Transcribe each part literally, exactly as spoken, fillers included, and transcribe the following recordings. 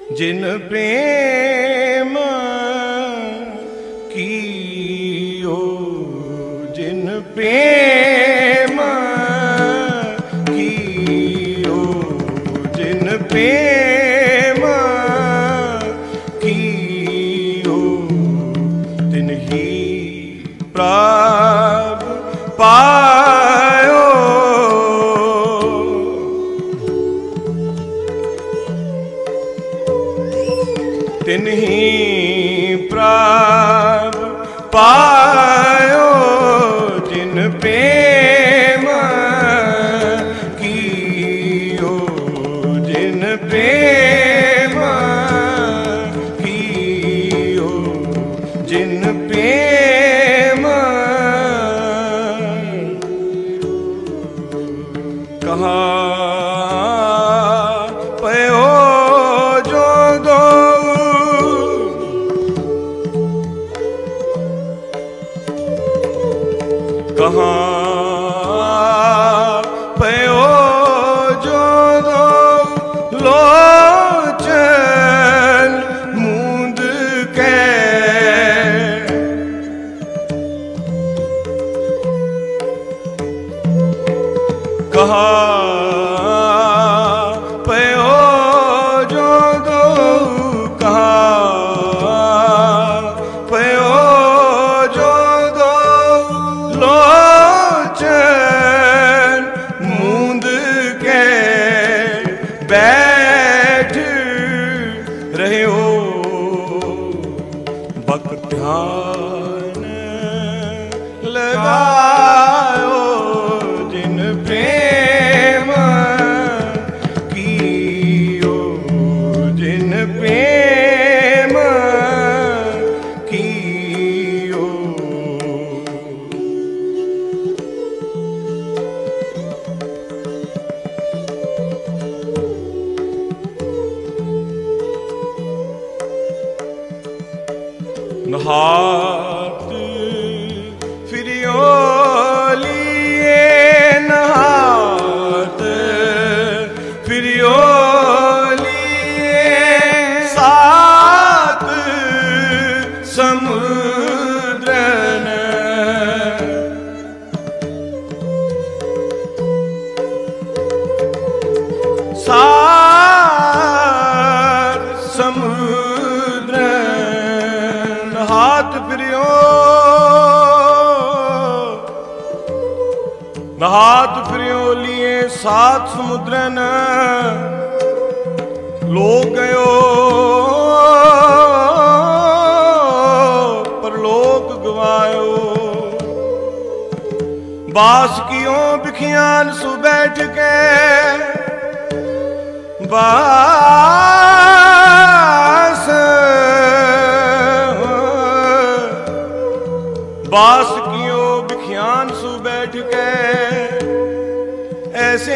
जिन प्रेम कियो, जिन प्रेम कियो, जिन प्रेम कियो, तिन ही प्रभु पायो। तिन ही प्रभु पायो, जिन प्रेम कियो, जिन प्रेम कियो, जिन प्रेम। कहाँ पयो जो दो, कहाँ पयो जो दो लोचन मूंद के। कहाँ पयो जो दो, कहाँ पयो जो दो लोचन मूंद के। बैठ रहे हो बक ध्यान लगाओ, जिन प्रेम कियो, जिन प्रेम कियो। नहात फिरियो लिए, नहात फिरियो लिए, सात समुद्रन। सात समुद्रन हाथ फिरियो, नहात फिरियो लिए सात समुद्रन। लोग गयो पर लोक गवायो, बास कियो बिखियान सु बैठ के। बास बास कियो बिखियान सु बैठ के, ऐसे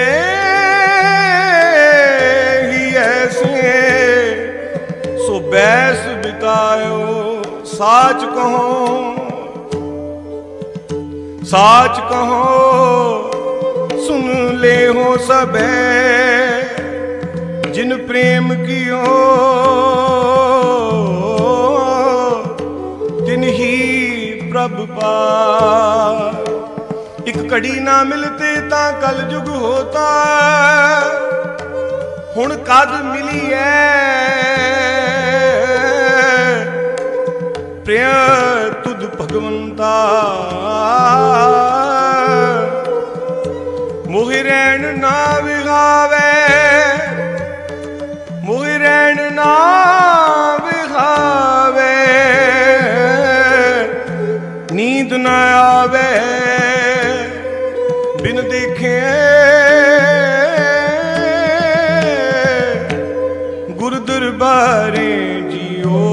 ही ऐसे सो बैस बितायो। साच कहो, साच कहो सुन ले हो सबे, जिन प्रेम कियो तिन ही प्रभु पार। एक कड़ी ना मिलते ता कल जुग होता, हुण कद मिली है प्रिय तुद भगवंता। मोहि रैन ना विहावे, मोहि रैन ना विहावे, नींद न आवे बिन देखे गुरु दरबारे जियो।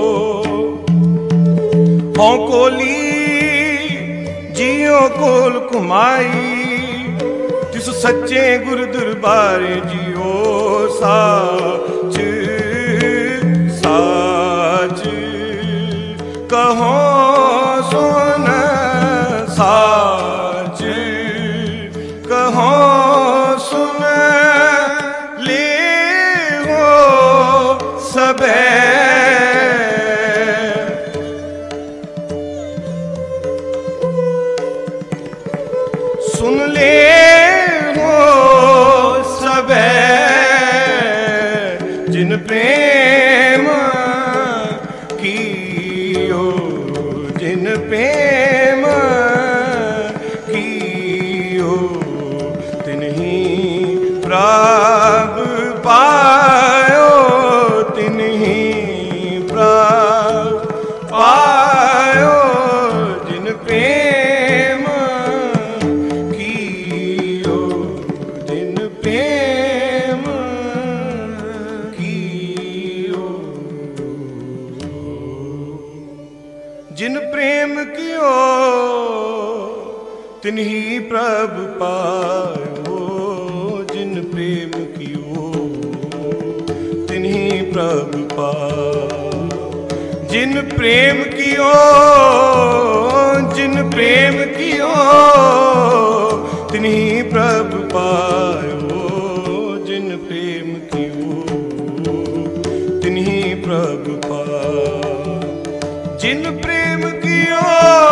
हों कोली जियो कोल कुमाई, तिस सच्चे गुरु दरबारे जियो। साच साच कहो सुन, साच कहो सुन ले हो सबे सुन ले हो सबे जिन प्रेम कियो जिन प्रेम कियो तिन्ही प्रभु पायो तिन्ही प्रभु पायो जिन प्रेम कियो जिन प्रेम कियो जिन प्रेम कियो तिन्ही प्रभु पायो जिन प्रेम कियो तिन्ही प्रभु पायो जिन प्रेम कियो जिन प्रेम कियो तिन्ही प्रभु पायो जिन प्रेम कियो तिन्ही प्रभु पायो जिन प्रेम कियो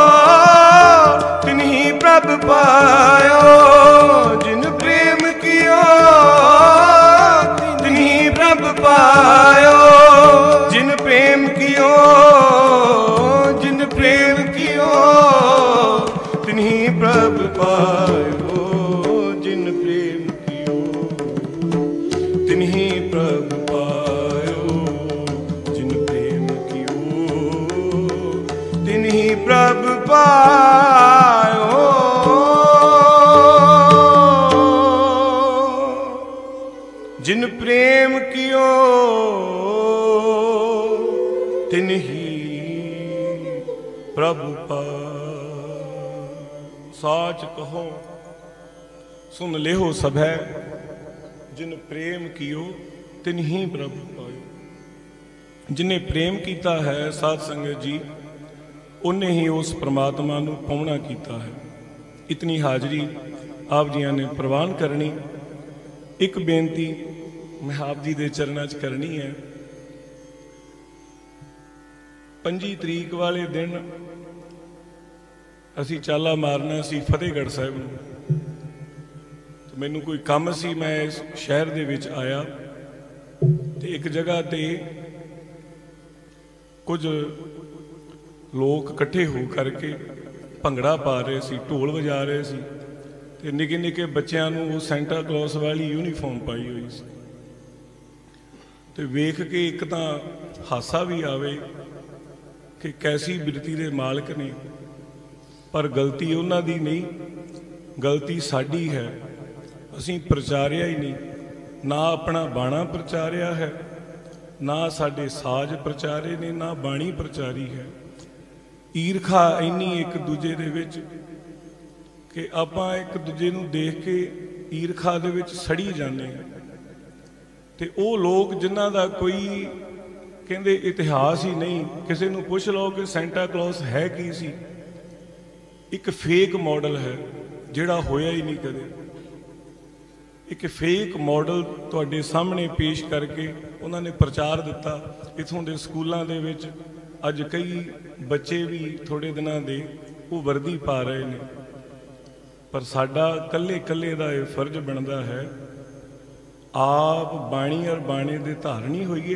तिन्ही प्रभु पायो जिन प्रेम कियो तिन्ही प्रभु पायो जिन प्रेम कियो जिन प्रेम कियो तिन्ही प्रभु पायो जिन प्रेम कियो तिन्ही प्रभु पायो जिन प्रेम कियो तिन्ही प्रभु पायो जिन प्रेम कियो तिन्ही प्रभु पायो। साच कहो सुन लेहो सभै जिन प्रेम कियो तिन्ही प्रभु पायो। जिन्हें प्रेम किया है साध संगत जी उन्हें ही उस परमात्मा नूं पाउणा कीता है। इतनी हाजरी आप जियां ने प्रवान करनी। एक बेनती मैं आप जी दे चरणा च करनी है। पंजी तरीक वाले दिन असी चाला मारना सी फतेहगढ़ साहिब नूं। तो मैनू कोई काम सी, मैं इस शहर दे विच आया ते एक जगह ते कुछ लोग इकट्ठे हो करके भंगड़ा पा रहे सी, ढोल बजा रहे सी ते निके निके बच्चों नूं वो सेंटा क्लॉस वाली यूनीफॉर्म पाई हुई सी। ते वेख के एक तां हासा भी आवे कि कैसी बिरती दे मालक ने, पर गलती उन्हां दी नहीं, गलती साडी है। असीं प्रचारिया ही नहीं, ना अपना बाणा प्रचारिया है, ना साडे साज प्रचारे ने, ना बाणी प्रचारी है। ईरखा इन्नी एक दूजे दे विच कि आपां एक दूजे नूं देख के ईरखा दे विच सड़ी जाने। ते ओ लोग जिन्हां दा कोई कहंदे इतिहास ही नहीं, किसी नूं पुछ लो कि सेंटा क्लॉस है की सी, एक फेक मॉडल है जिहड़ा होया ही नहीं कदे। एक फेक मॉडल तुहाडे सामने पेश करके उन्होंने प्रचार दिता। इत्थों दे स्कूलों दे विच अज कई बच्चे भी थोड़े दिनों दे वो वर्दी पा रहे हैं, पर साडा कल्ले कल्ले दा ये फर्ज बनता है आप बाणी और बाणे दे धारणी होइए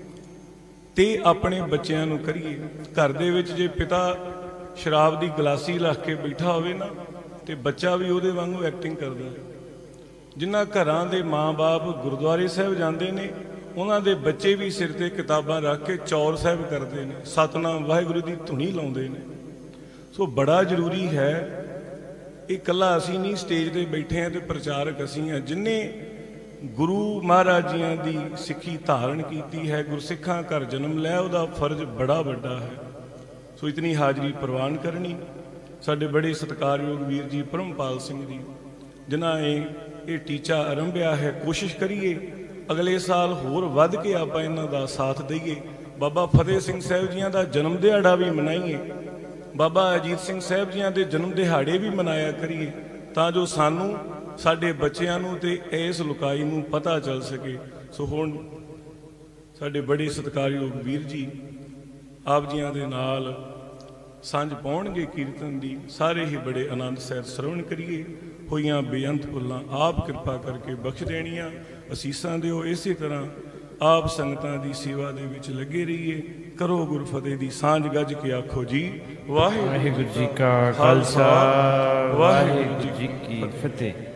ते अपने बच्चों नूं करिए। घर दे विच जे पिता शराब की गलासी रख के बैठा होवे ना ते बच्चा भी उहदे वांगू एक्टिंग करदा है। जिन्हां घरां दे माँ बाप गुरुद्वारे साहिब जांदे ने उन्हां दे बच्चे भी सिर ते किताबां रख के चौर साहिब करते हैं, सतनाम वाहिगुरू की धुनी लाउंदे ने। सो बड़ा जरूरी है, ये कला असी नहीं स्टेज पर बैठे हैं तो प्रचारक असी हैं। जिन्हें गुरु महाराज जियां दी सिक्खी धारण की है, गुरसिखां घर जन्म लिया, उहदा फर्ज बड़ा बड़ा है। सो इतनी हाजरी प्रवान करनी। साडे बड़े सत्कारयोग वीर जी परमपाल सिंह जी जिन्हां ने ये टीचा आरंभिया है, कोशिश करिए अगले साल होर वध के आपां इन्हां दा साथ दईए। बाबा फतेह सिंह साहिब जियां दा जन्म दिहाड़ा भी मनाइए, बाबा अजीत सिंह साहिब जियां दे जन्म दिहाड़े भी मनाया करिए, तां जो सानू साडे बच्चिआं नूं ते इस लुकाई नूं पता चल सके। सो हुण ਸਾਡੇ ਬੜੇ ਸਤਿਕਾਰਯੋਗ ਵੀਰ ਜੀ ਆਪ ਜੀਆਂ ਦੇ ਨਾਲ ਸਾਂਝ ਪਾਉਣਗੇ ਕੀਰਤਨ ਦੀ। ਸਾਰੇ ਹੀ ਬੜੇ ਆਨੰਦ ਸਹਿਤ ਸਰਵਣ ਕਰੀਏ। ਹੋਈਆਂ ਬੇਅੰਤ ਭੁੱਲਾਂ ਆਪ ਕਿਰਪਾ ਕਰਕੇ ਬਖਸ਼ ਦੇਣੀਆਂ, ਅਸੀਸਾਂ ਦਿਓ। ਇਸੇ ਤਰ੍ਹਾਂ ਆਪ ਸੰਗਤਾਂ ਦੀ ਸੇਵਾ ਦੇ ਵਿੱਚ ਲੱਗੇ ਰਹੀਏ। ਕਰੋ ਗੁਰਫਤਿਹ ਦੀ ਸਾਂਝ ਗੱਜ ਕੇ ਆਖੋ ਜੀ ਵਾਹਿਗੁਰੂ ਵਾਹਿਗੁਰੂ ਜੀ ਕਾ ਖਾਲਸਾ, ਵਾਹਿਗੁਰੂ ਜੀ ਕੀ ਫਤਿਹ।